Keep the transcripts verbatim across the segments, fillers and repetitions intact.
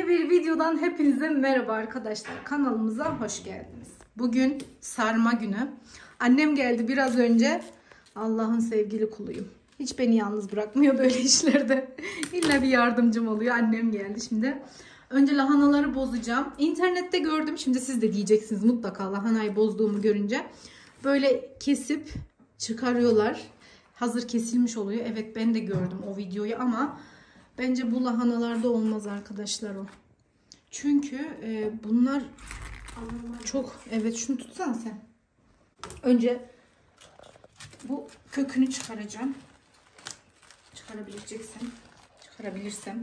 Yeni bir videodan hepinize merhaba arkadaşlar. Kanalımıza hoş geldiniz. Bugün sarma günü. Annem geldi biraz önce. Allah'ın sevgili kuluyum. Hiç beni yalnız bırakmıyor böyle işlerde. İlla bir yardımcım oluyor. Annem geldi şimdi. Önce lahanaları bozacağım. İnternette gördüm. Şimdi siz de diyeceksiniz mutlaka lahanayı bozduğumu görünce. Böyle kesip çıkarıyorlar. Hazır kesilmiş oluyor. Evet, ben de gördüm o videoyu ama bence bu lahanalarda olmaz arkadaşlar o. Çünkü e, bunlar çok... Evet, şunu tutsana sen. Önce bu kökünü çıkaracağım. Çıkarabileceksin. Çıkarabilirsem.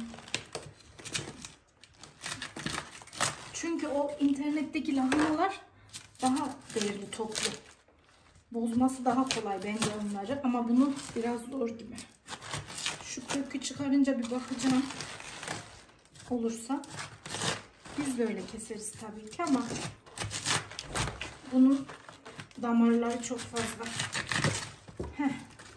Çünkü o internetteki lahanalar daha değerli, toplu. Bozması daha kolay bence onları ama bunu biraz zor gibi. Şu kökü çıkarınca bir bakacağım. Olursa biz böyle keseriz tabii ki ama bunun damarları çok fazla. Heh.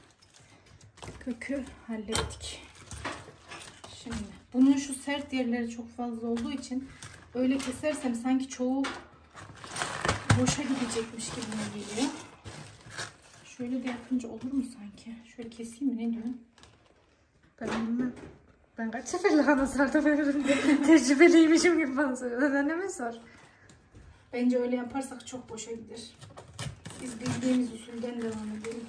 Kökü hallettik. Şimdi bunun şu sert yerleri çok fazla olduğu için öyle kesersem sanki çoğu boşa gidecekmiş gibi geliyor. Şöyle de yapınca olur mu sanki? Şöyle keseyim mi? Ne diyorsun? Ben bilmem. Ben kaç sefer lahana sardım ömrümde. Tecrübeliymişim gibi bana soruyorlar. Anneme sor. Bence öyle yaparsak çok boşa gider. Biz bildiğimiz usulden devam edelim.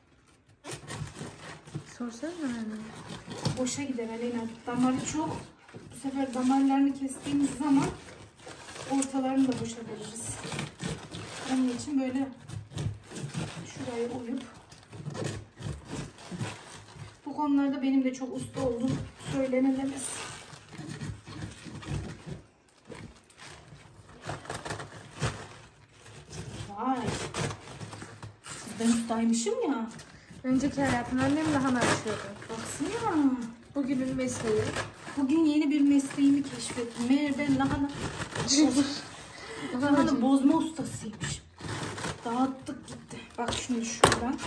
Sorsana anneme. Boşa gider Aleyna. Damarı çok. Bu sefer damarlarını kestiğimiz zaman ortalarını da boşa veririz. Onun için böyle şuraya uyup bu konularda benim de çok usta olduğum söylenemez. Vay. Ben ustaymışım ya. Önceki hayatımda annem lahana açıyordu. Baksana. Bugünün mesleği. Bugün yeni bir mesleğimi keşfettim. Meğer ben lahana lahana bozma ustasıymış. Dağıttık gitti. Bak şimdi şuradan.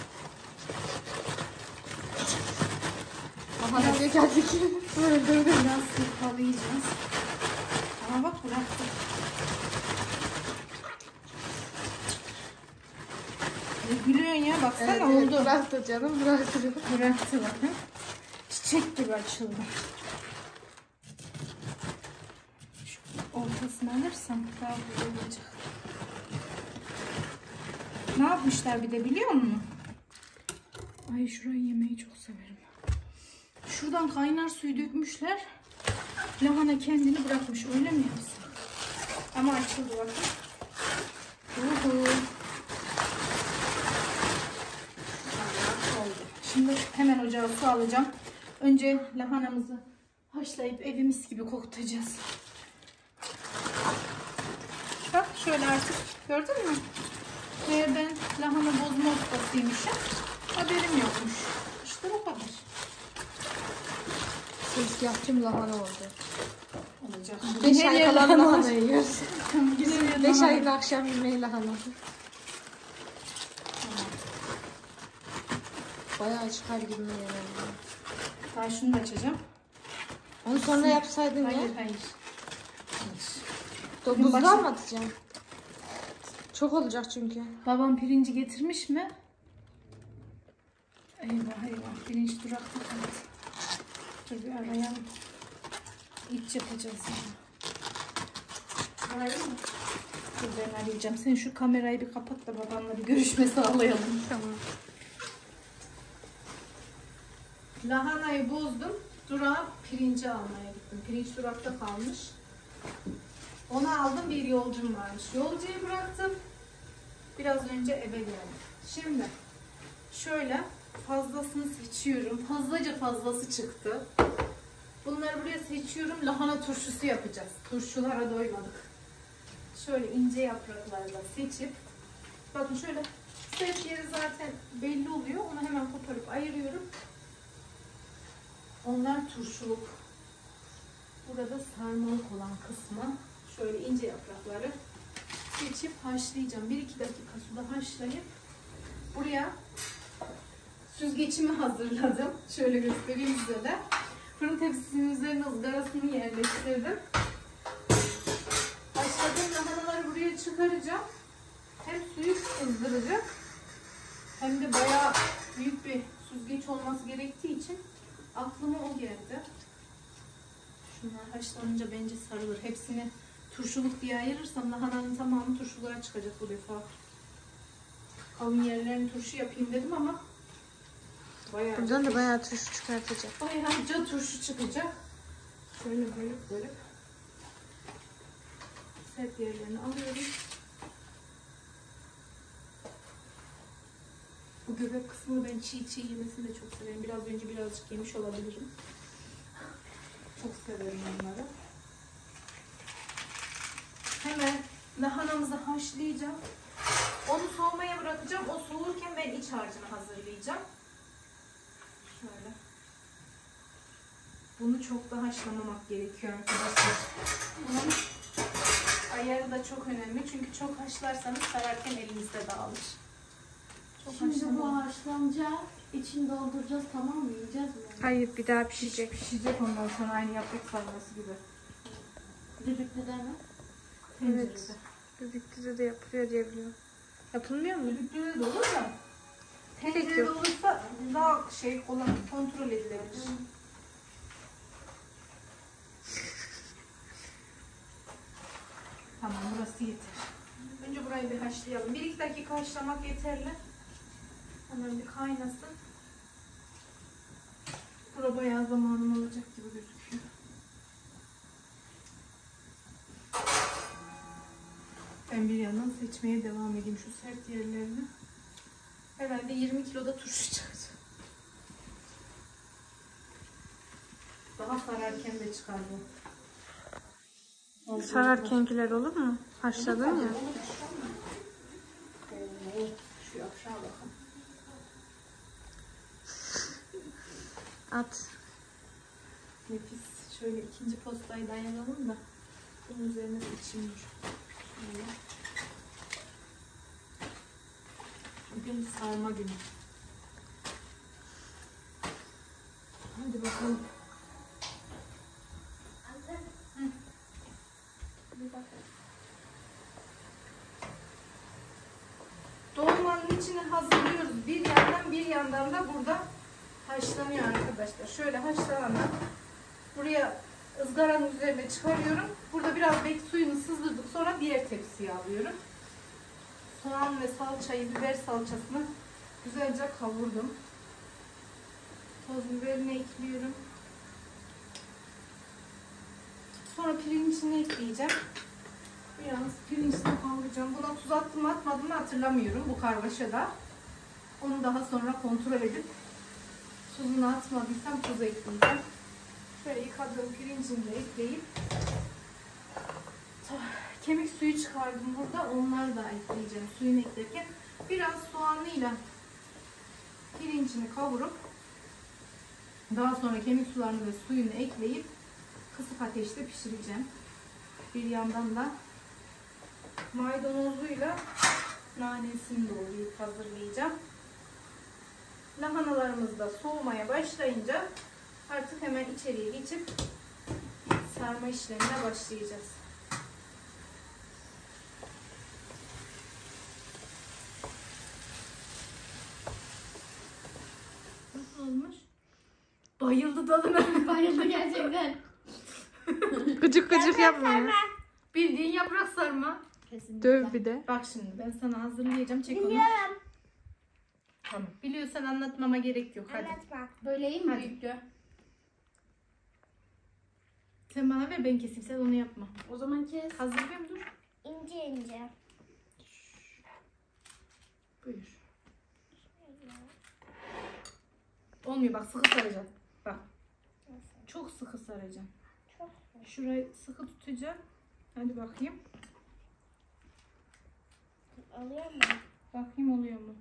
Lahana diye geldik. Böyle böyle. Biraz sırpalayacağız. Ama bak bıraktım. Ne gülüyorsun ya? Baksana Evet, oldu. evet, bıraktı canım, bıraktı. Bıraktı bakın. Çiçek gibi açıldı. Şu ortasını alırsam daha güzel olacak. Ne yapmışlar bir de biliyor musun? Ay, şurayı yemeyi çok severim. Şuradan kaynar suyu dökmüşler. Lahana kendini bırakmış. Öyle mi yapsın? Ama açıldı bakın. Uhu. Oldu. Şimdi hemen ocağa su alacağım. Önce lahanamızı haşlayıp evimiz gibi kokutacağız. Bak şöyle artık gördün mü? Eğer ben lahana bozma ustasıymışım. Haberim yokmuş. İşte bu kadar. Ses yaptım lahana oldu. Olacak. Beş ay kalan lahana yiyoruz. Beş lahana. ayın akşam yemeği lahana. Bayağı çıkar gibi mi yani? Daha şunu da açacağım. Onu sonra yapsaydın Hayır, ya. hayır. Hayır. Buzluğa mı atacağım? Çok olacak çünkü. Babam pirinci getirmiş mi? Eyvah eyvah. Pirinç durakta kaldı. Dur bir arayalım. İç yapacağız yani. Arayayım mı? Dur ben arayacağım. Sen şu kamerayı bir kapat da babanla bir görüşme sağlayalım. Tamam. Lahanayı bozdum. Durağa pirinci almaya gittim. Pirinç durakta kalmış. Onu aldım, bir yolcum varmış. Yolcuyu bıraktım. Biraz önce eve geldim. Şimdi şöyle fazlasını seçiyorum. Fazlaca fazlası çıktı. Bunları buraya seçiyorum. Lahana turşusu yapacağız. Turşulara doymadık. Şöyle ince yapraklarla seçip bakın şöyle sert yeri zaten belli oluyor. Onu hemen koparıp ayırıyorum. Onlar turşuluk. Burada sarmalık olan kısmı şöyle ince yaprakları seçip haşlayacağım. bir iki dakika suda haşlayıp buraya süzgecimi hazırladım. Şöyle göstereyim size de. Fırın tepsisinin üzerine ızgarasını yerleştirdim. Haşladığım lahanaları buraya çıkaracağım. Hem suyu ızdıracak hem de bayağı büyük bir süzgeç olması gerektiği için aklıma o geldi. Şunlar haşlanınca bence sarılır. Hepsini turşuluk diye ayırırsam lahananın tamamı turşuluğa çıkacak bu defa. Kalın yerlerini turşu yapayım dedim ama bayağı Buradan da bayağı turşu çıkartacak. bayağıca turşu çıkacak. Şöyle bölüp bölüp sert yerlerini alıyorum. Bu göbek kısmını ben çiğ çiğ yemesini de çok severim. Biraz önce birazcık yemiş olabilirim. Çok severim onları. Hemen lahanamızı haşlayacağım. Onu soğumaya bırakacağım. O soğurken ben iç harcını hazırlayacağım. Şöyle. Bunu çok da haşlamamak gerekiyor arkadaşlar. Bunun ayarı da çok önemli. Çünkü çok haşlarsanız sararken elinizde dağılır. Çok Şimdi bu haşlamamak. haşlanacak. İçini dolduracağız, tamam mı? Yiyeceğiz mi? Hayır, bir daha pişecek. Pişecek ondan sonra aynı yaprak sarması gibi. Düdüklü de mi? Evet. Düdüklüde de yapılıyor diye biliyorum. Yapılmıyor mu? Düdüklüde de olur da Tek tencerede yok. olursa daha şey kolay kontrol edilebilir. Tamam, burası yeter. Önce burayı bir haşlayalım. Bir iki dakika haşlamak yeterli. Hemen bir kaynasın. Bura bayağı zamanım olacak gibi gözüküyor. Ben bir yandan seçmeye devam edeyim şu sert yerlerini. Herhalde yirmi kiloda turşu çıkacak. Daha sararken de çıkar bu. Sararkenkiler olur mu? Haşladın ya. Oo, şu aşağı bakın. At. Nefis. Şöyle ikinci postayı dayanalım da bunun üzerine seçeyim. Şöyle. Bugün sarma günü. Hadi bakalım. Hı. Bir bakalım. Dolmanın içini hazırlıyoruz. Bir yandan bir yandan da burada haşlanıyor arkadaşlar. Şöyle haşlananlar buraya ızgaranın üzerine çıkarıyorum. Burada biraz bek suyunu sızdırdık. Sonra diğer tepsiye alıyorum. Soğan ve salçayı, biber salçasını güzelce kavurdum. Toz biberini ekliyorum. Sonra pirincini ekleyeceğim. Biraz pirincini kavuracağım. Buna tuz attım mı atmadım mı hatırlamıyorum bu karmaşada. Onu daha sonra kontrol edip tuzunu atmadıysam tuz ekleyeceğim. Şöyle yıkadığım pirincini de ekleyip kemik suyu çıkardım burada. Onları da ekleyeceğim suyunu eklerken. Biraz soğanıyla pirincini kavurup daha sonra kemik sularını ve suyunu ekleyip kısık ateşte pişireceğim. Bir yandan da maydanozuyla nanesini doğrayıp hazırlayacağım. Lahanalarımız da soğumaya başlayınca artık hemen içeriye geçip sarma işlemine başlayacağız. Nasıl olmuş? Bayıldı tadına. Bayıldı gerçekten. Gıcık gıcık yapma ya. Bildiğin yaprak sarma. Kesinlikle. Döv bir de. Bak şimdi ben sana hazırlayacağım. Çek onu. Biliyorum. Tamam. Biliyorsan anlatmama gerek yok. Hadi. Anlatma. Böyle iyi mi Hadi. büyüklüğü? Sen bana ver, ben keseyim. Sen onu yapma. O zaman kes. Hazırlayayım, dur. İnce ince. Buyur. Olmuyor, bak sıkı saracağım. Bak. Çok sıkı saracağım. Çok. Şurayı sıkı tutacağım. Hadi bakayım. Alıyor mu? Bakayım oluyor mu?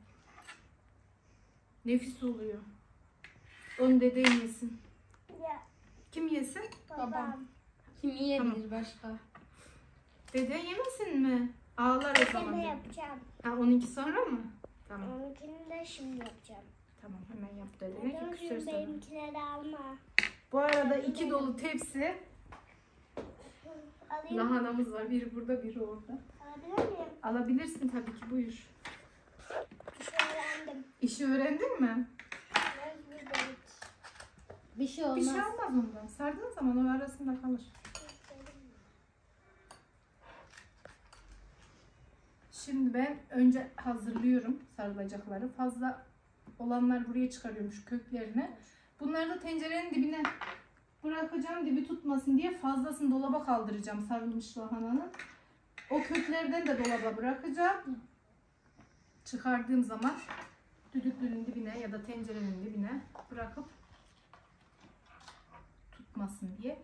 Nefis oluyor. Onu deden yesin. Ya Kim yesin? babam. Kim yiyebilir başka? Deden yemesin mi? Ağlar o zaman. Ben de dede. yapacağım. Ha, onunki sonra mı? Tamam. Onunkini de şimdi yapacağım. Tamam, hemen yap dedene ki Neden küsür şimdi sana. benimkileri alma? Bu arada iki dolu tepsi Alayım. lahanamız var. Biri burada, biri orada. Alabilir miyim? Alabilirsin tabii ki, buyur. Öğrendim. İşi öğrendin mi? Mecbur dedik. Bir şey Bir olmaz. şey olmaz ondan. Sardığın zaman o arasında kalır. Şimdi ben önce hazırlıyorum sarılacakları. Fazla olanlar buraya çıkarıyormuş köklerini. Bunları da tencerenin dibine bırakacağım, dibi tutmasın diye. Fazlasını dolaba kaldıracağım sarılmış lahananın. O köklerden de dolaba bırakacağım. Çıkardığım zaman düdüklünün dibine ya da tencerenin dibine bırakıp tutmasın diye.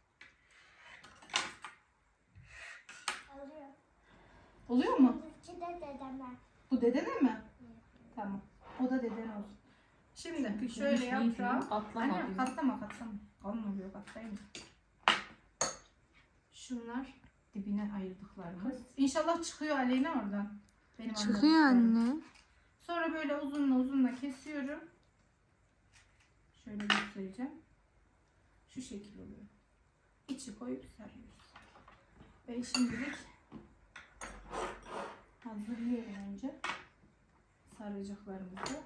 Alıyor. Oluyor mu? Fındıkçı da dedemler. Bu dedene mi? Tamam. O da deden olsun. Şimdi şöyle yaprağı. Katlama Anne diyor. katlama katlama. Kalın oluyor katlayayım. Şunlar dibine ayırdıklarımız. İnşallah çıkıyor Aleyna oradan. Benim Çıkıyor anladıklarım. anne. Sonra böyle uzunla uzunla kesiyorum. Şöyle göstereceğim. Şu şekil oluyor. İçi koyup sarıyoruz. Ve şimdilik hazırlıyorum önce saracaklarımızı.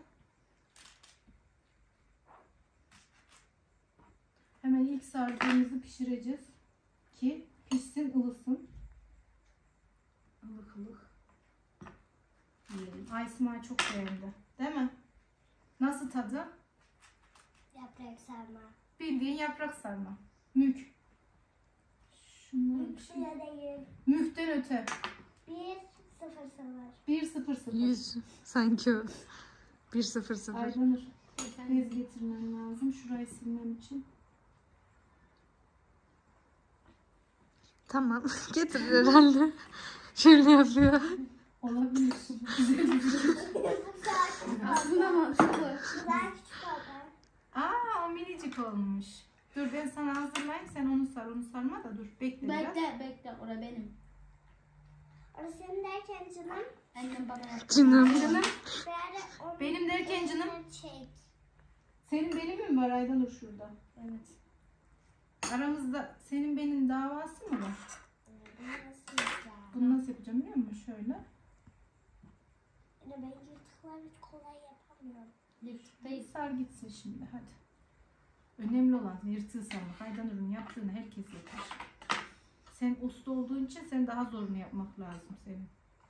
Hemen ilk sardığımızı pişireceğiz ki pişsin, ılısın. Ilık ılık yiyelim. Aysma çok beğendi. Değil mi? Nasıl tadı? Yaprak sarma. Bildiğin yaprak sarma. Mük. Şunları bir şey. Şuraya değil. Mükten öte. Bir sıfır sıfır. bir sıfır sıfır. Yüz. Sanki o. Bir sıfır sıfır. Aydanur. Bez getirmem lazım. Şurayı silmem için. Tamam. Getir herhalde. Şöyle yapıyor. Olabilir. Aslında mantıklı. Güzel küçük oldu. Aa, o minicik olmuş. Dur ben sana hazırlayayım. Sen onu sar. Onu sarma da dur. Bekle biraz. Bekle bekle ora benim. Orası senin derken canım. Annem bana yaptı. Canım. Canım. Bari onun Benim derken canım. elinden Çek. Senin benim mi var Aydanur şurada? Evet. Aramızda senin benim davası mı var? Bunu nasıl yapacağım? Bunu nasıl yapacağım biliyor musun? Şöyle. Anne ben yırtıkları hiç kolay yapamıyorum. Yırtıktayız. Sar gitsin şimdi hadi. Önemli olan yırtığı sarmak. Aydanur'un yaptığını herkes yapar. Sen usta olduğun için sen daha zorunu yapmak lazım senin.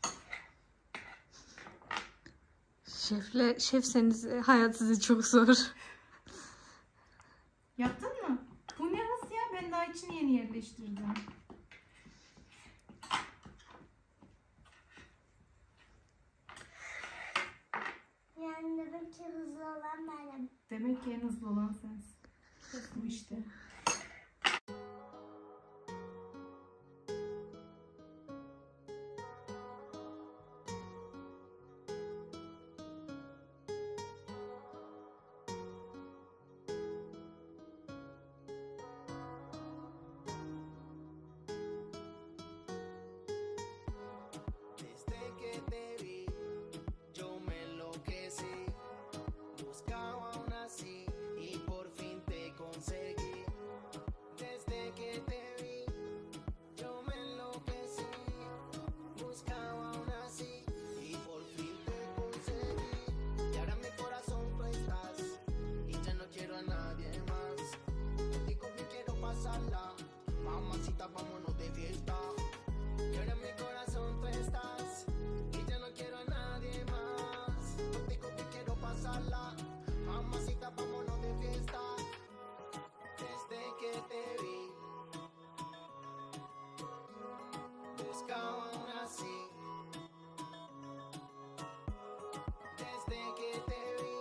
Şefle, şefseniz hayat size çok zor. Yaptın mı? Bu ne hız ya? Ben daha içini yeni yerleştirdim. Yani dedim ki hızlı olan benim. Demek ki en hızlı olan sensin. Bu işte. Desde que te vi, yo me enloquecí. Buscaba una así y por fin te conseguí. Desde que te vi, yo me enloquecí. Buscaba una así y por fin te conseguí. Y ahora en mi corazón tú estás y ya no quiero a nadie más. Contigo me quiero pasarla, mamacita, vámonos de fiesta. Y ahora en mi corazón tú estás y ya no quiero a nadie más. Contigo me quiero pasarla, mamacita, vámonos de fiesta. Desde que te vi, buscaba una así. Desde que te vi,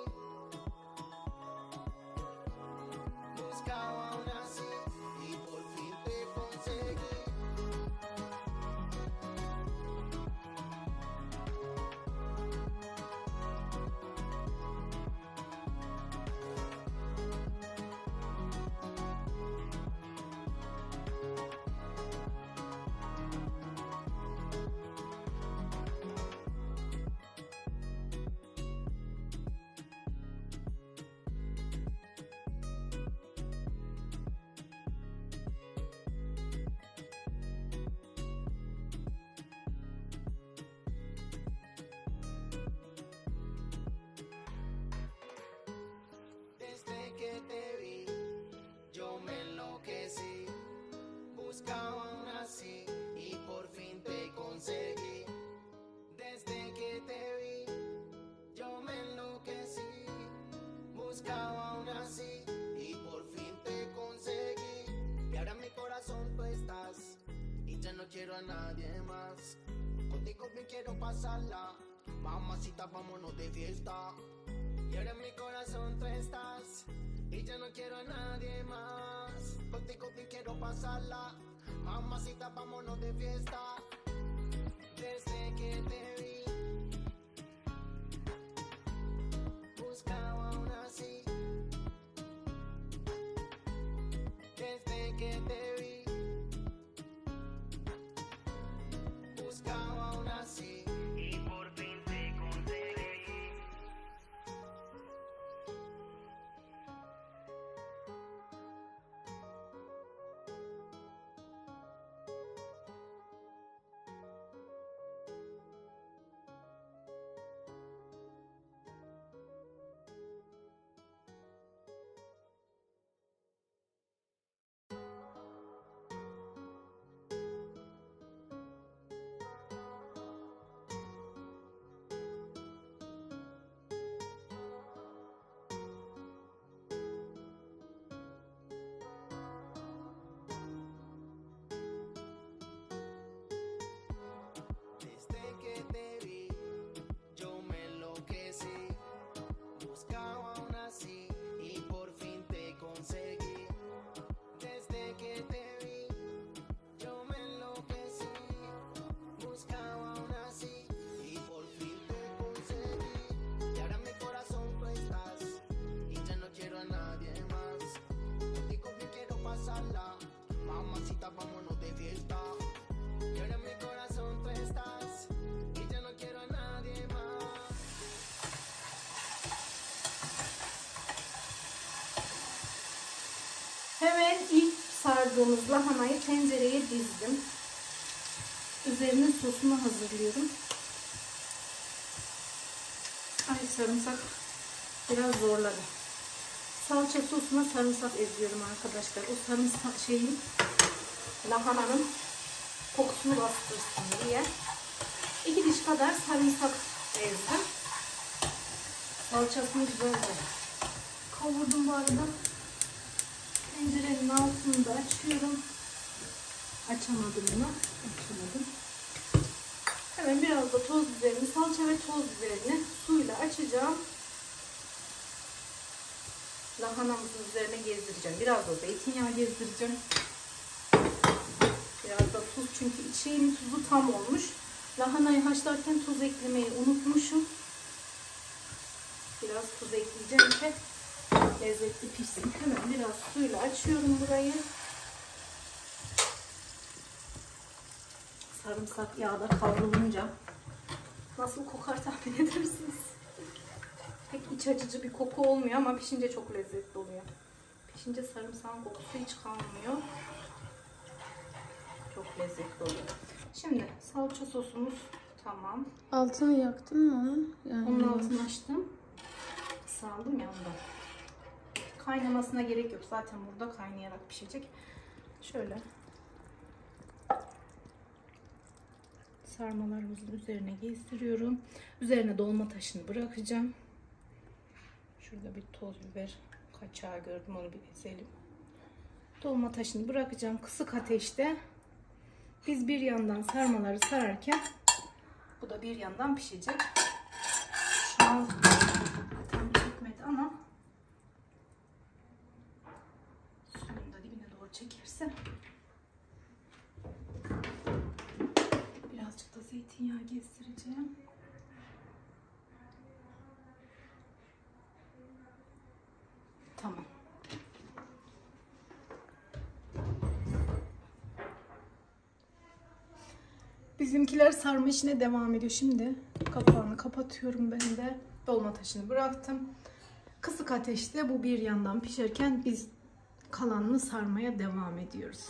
buscaba una así y por fin te conseguí. quiero a nadie más. Contigo bien quiero pasarla. Mamacita, vámonos de fiesta. Y ahora en mi corazón tú estás. Y ya no quiero a nadie más. Contigo bien quiero pasarla. Mamacita, vámonos de fiesta. Desde que te vi, buscaba aún así. Desde que te vi, buscaba aún así. Y por fin te conseguí. Desde que te vi, yo me enloquecí. Buscaba aún así y por fin te conseguí. Desde que te vi, yo me enloquecí. Buscaba aún así y por fin te conseguí. Y ahora en mi corazón tú estás. Y ya no quiero a nadie más. Contigo bien quiero pasarla. Mamacita, vámonos de fiesta. Y ahora en mi corazón tú estás. Y ya no quiero a nadie más. Hemen ilk sardığımız lahanayı tencereye dizdim. Üzerine sosunu hazırlıyorum. Ay, sarımsak biraz zorladı. Salça sosuna sarımsak eziyorum arkadaşlar. O sarımsak şeyin, lahananın kokusunu bastırsın diye. İki diş kadar sarımsak ezdim. Salçasını güzelce kavurdum bu arada. Tencerenin altını da açıyorum. Açamadım bunu. Açamadım. Hemen biraz da toz biberini, salça ve toz biberini suyla açacağım. Lahanamızın üzerine gezdireceğim. Biraz da zeytinyağı gezdireceğim. Biraz da tuz, çünkü şeyin tuzu tam olmuş. Lahanayı haşlarken tuz eklemeyi unutmuşum. Biraz tuz ekleyeceğim ki lezzetli pişsin. Hemen biraz suyla açıyorum burayı. Sarımsak yağda kavrulunca nasıl kokar tahmin edersiniz. Pek iç açıcı bir koku olmuyor ama pişince çok lezzetli oluyor. Pişince sarımsağın kokusu hiç kalmıyor. Çok lezzetli oluyor. Şimdi salça sosumuz tamam. Altını yaktın mı onun? Yani Onun altını açtım. Saldım ya ondan. Kaynamasına gerek yok. Zaten burada kaynayarak pişecek. Şöyle sarmalarımızın üzerine gezdiriyorum. Üzerine dolma taşını bırakacağım. Şurada bir toz biber kaçağı gördüm, onu bir ezelim. Dolma taşını bırakacağım kısık ateşte. Biz bir yandan sarmaları sararken bu da bir yandan pişecek. Şu an tam çekmedi ama suyunu da dibine doğru çekerse birazcık da zeytinyağı gezdireceğim. Tamam. Bizimkiler sarma işine devam ediyor. Şimdi kapağını kapatıyorum ben de. Dolma taşını bıraktım. Kısık ateşte bu bir yandan pişerken biz kalanını sarmaya devam ediyoruz.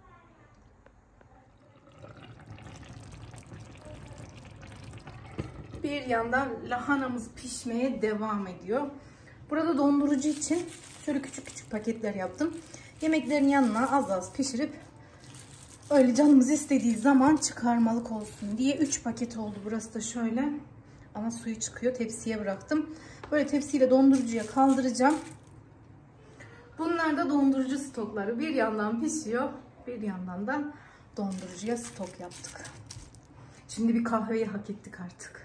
Bir yandan lahanamız pişmeye devam ediyor. Burada dondurucu için şöyle küçük küçük paketler yaptım. Yemeklerin yanına az az pişirip öyle canımız istediği zaman çıkarmalık olsun diye üç paket oldu. Burası da şöyle. Ama suyu çıkıyor. Tepsiye bıraktım. Böyle tepsiyle dondurucuya kaldıracağım. Bunlar da dondurucu stokları. Bir yandan pişiyor. Bir yandan da Dondurucuya stok yaptık. Şimdi bir kahveyi hak ettik artık.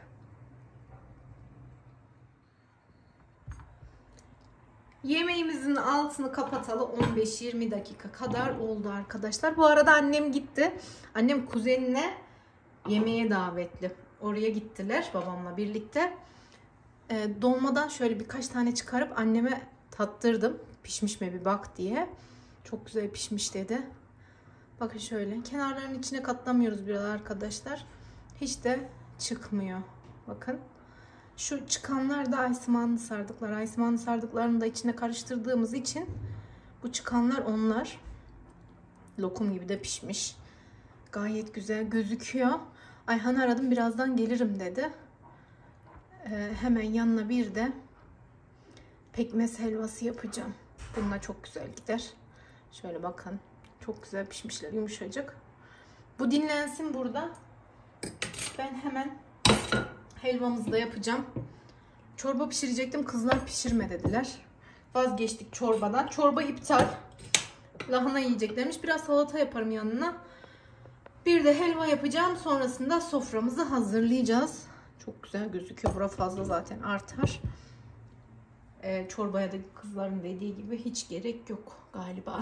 Yemeğimizin altını kapatalı on beş yirmi dakika kadar oldu arkadaşlar. Bu arada annem gitti. Annem kuzenine yemeğe davetli. Oraya gittiler babamla birlikte. E, dolmadan şöyle birkaç tane çıkarıp anneme tattırdım. Pişmiş mi bir bak diye. Çok güzel pişmiş dedi. Bakın şöyle. Kenarlarının içine katlamıyoruz biraz arkadaşlar. Hiç de çıkmıyor. Bakın. Şu çıkanlar da aysimanlı sardıklar. Aysimanlı sardıklarını da içine karıştırdığımız için bu çıkanlar onlar. Lokum gibi de pişmiş. Gayet güzel gözüküyor. Ayhan'ı aradım, birazdan gelirim dedi. Ee, hemen yanına bir de pekmez helvası yapacağım. Bununla çok güzel gider. Şöyle bakın. Çok güzel pişmişler, yumuşacık. Bu dinlensin burada. Ben hemen helvamızı da yapacağım. Çorba pişirecektim. Kızlar pişirme dediler. Vazgeçtik çorbadan. Çorba iptal. Lahana yiyeceklermiş. Biraz salata yaparım yanına. Bir de helva yapacağım. Sonrasında soframızı hazırlayacağız. Çok güzel gözüküyor. Bura fazla zaten artar. Ee, çorbaya da kızların dediği gibi hiç gerek yok galiba.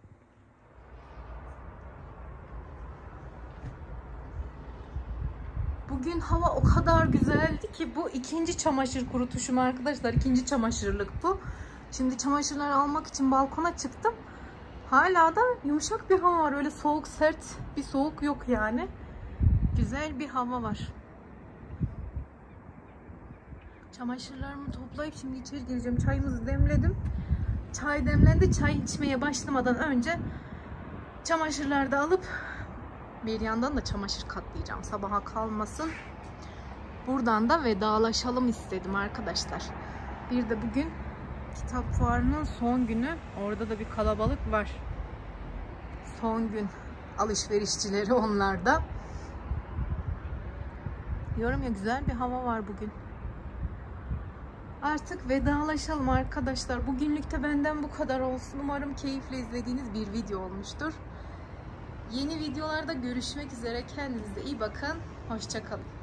Bugün hava o kadar güzeldi ki bu ikinci çamaşır kurutuşum arkadaşlar. İkinci çamaşırlık bu. Şimdi çamaşırları almak için balkona çıktım. Hala da yumuşak bir hava var. Öyle soğuk sert bir soğuk yok yani. Güzel bir hava var. Çamaşırlarımı toplayıp şimdi içeri gireceğim. Çayımızı demledim. Çay demlendi. Çay içmeye başlamadan önce çamaşırları da alıp bir yandan da çamaşır katlayacağım. Sabaha kalmasın. Buradan da vedalaşalım istedim arkadaşlar. Bir de bugün kitap fuarının son günü. Orada da bir kalabalık var. Son gün alışverişçileri onlarda. Diyorum ya, güzel bir hava var bugün. Artık vedalaşalım arkadaşlar. Bugünlük de benden bu kadar olsun. Umarım keyifle izlediğiniz bir video olmuştur. Yeni videolarda görüşmek üzere. Kendinize iyi bakın. Hoşça kalın.